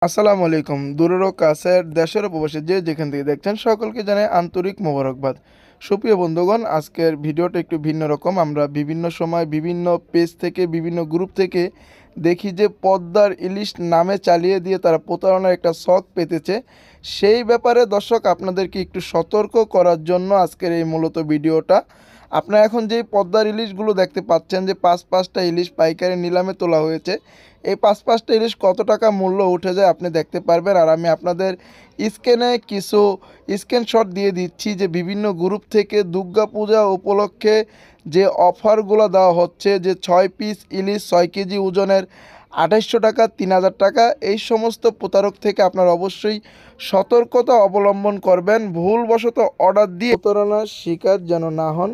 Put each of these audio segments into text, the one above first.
আসসালামু আলাইকুম। দূরের ও কাছের দেশের প্রবাসী যে যেখান থেকে দেখছেন সকলকে জানাই আন্তরিক মোবারকবাদ। সুপ্রিয় বন্ধুগণ, আজকের ভিডিওটা একটু ভিন্ন রকম। আমরা বিভিন্ন সময় বিভিন্ন পেজ থেকে বিভিন্ন গ্রুপ থেকে দেখি যে পদ্মার ইলিশ নামে চালিয়ে দিয়ে তারা প্রতারণার একটা শখ পেতেছে। সেই ব্যাপারে দর্শক আপনাদেরকে একটু সতর্ক করার জন্য আজকের এই মূলত ভিডিওটা। আপনারা এখন যেই পদ্মার ইলিশগুলো দেখতে পাচ্ছেন যে পাঁচটা ইলিশ পাইকারি নিলামে তোলা হয়েছে, এই পাঁচটা ইলিশ কত টাকা মূল্য উঠে যায় আপনি দেখতে পারবেন। আর আমি আপনাদের স্ক্রিনে কিছু স্ক্রিনশট দিয়ে দিচ্ছি যে বিভিন্ন গ্রুপ থেকে দুর্গা পূজা উপলক্ষে যে অফারগুলো দেওয়া হচ্ছে, যে 6 পিস ইলিশ 6 কেজি ওজনের 2800 টাকা, 3000 টাকা, এই সমস্ত প্রতারক থেকে আপনারা অবশ্যই সতর্কতা অবলম্বন করবেন। ভুলবশত অর্ডার দিয়ে প্রতারণার শিকার যেন না হন।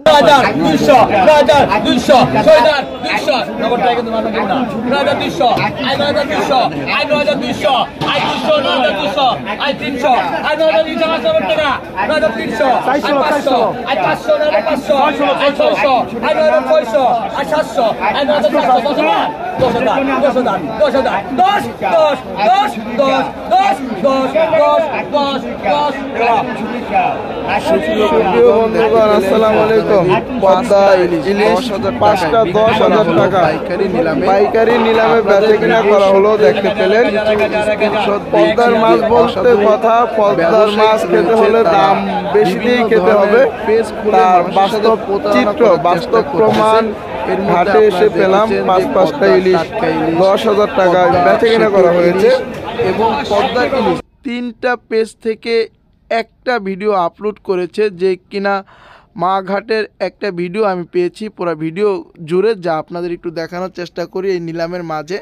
আসসালামু আলাইকুম। পদ্মা ইলিশ 10,000 টাকা পাইকারি নিলামে বেচে কিনা করা হলো। দেখতে পেলেন, পদ্মার মাছ বলতে কথা, পদ্মার মাছ খেতে হলে দাম বেশি দিয়েই খেতে হবে। তার বাস্তব চিত্র, বাস্তব প্রমাণ ঘাটে এসে পেলাম। পাঁচটা ইলিশ 10,000 টাকা বেচে কিনা করা হয়েছে। এবং পদ্মার ইলিশ 3টা পেজ থেকে একটা ভিডিও আপলোড করেছে, যে কিনা মা ঘাটের একটা ভিডিও আমি পেয়েছি পুরো ভিডিও জুড়ে, যা আপনাদের একটু দেখানোর চেষ্টা করি এই নিলামের মাঝে।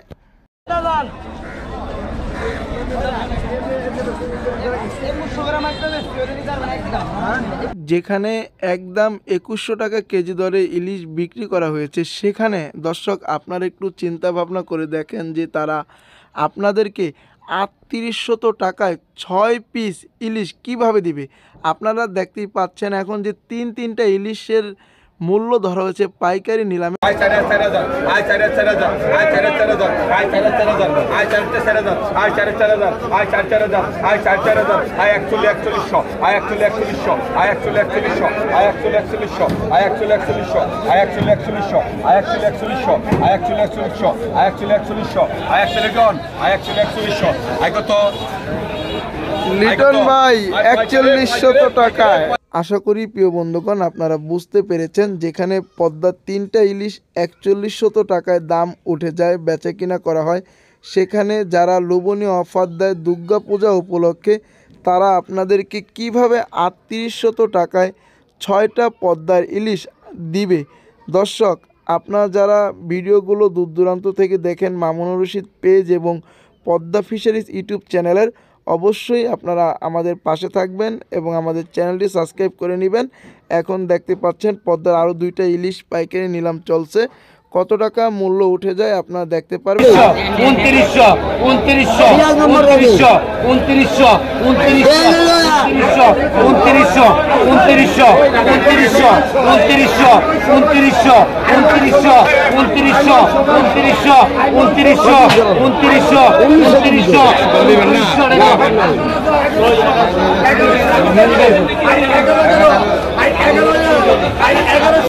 যেখানে একদম 2100 টাকা কেজি দরে ইলিশ বিক্রি করা হয়েছে, সেখানে দর্শক আপনারা একটু চিন্তা ভাবনা করে দেখেন যে তারা আপনাদেরকে 3800 টাকায় 6 পিস ইলিশ কিভাবে দিবে। আপনারা দেখতেই পাচ্ছেন এখন যে তিনটা ইলিশের মূল্য ধরা হয়েছে পাইকারি নিলামে। লিটন ভাই 4100 টাকায়। আশা করি প্রিয় বন্ধুগণ আপনারা বুঝতে পেরেছেন, যেখানে পদ্মার 3টা ইলিশ 4100 টাকায় দাম উঠে যায়, বেচা কিনা করা হয়, সেখানে যারা লোভনীয় অফার দেয় দুর্গা পূজা উপলক্ষে, তারা আপনাদেরকে কিভাবে 3800 টাকায় 6টা পদ্মার ইলিশ দিবে। দর্শক, আপনারা যারা ভিডিওগুলো দূর দূরান্ত থেকে দেখেন মামুনুর রশিদ পেজ এবং পদ্মা ফিশারিজ ইউটিউব চ্যানেলের, অবশ্যই আপনারা আমাদের পাশে থাকবেন এবং আমাদের চ্যানেলটি সাবস্ক্রাইব করে নেবেন। এখন দেখতে পাচ্ছেন পদ্মার আরও 2টা ইলিশ পাইকারি নিলাম চলছে, কত টাকা মূল্য উঠে যায় আপনারা দেখতে পারবেন। 2900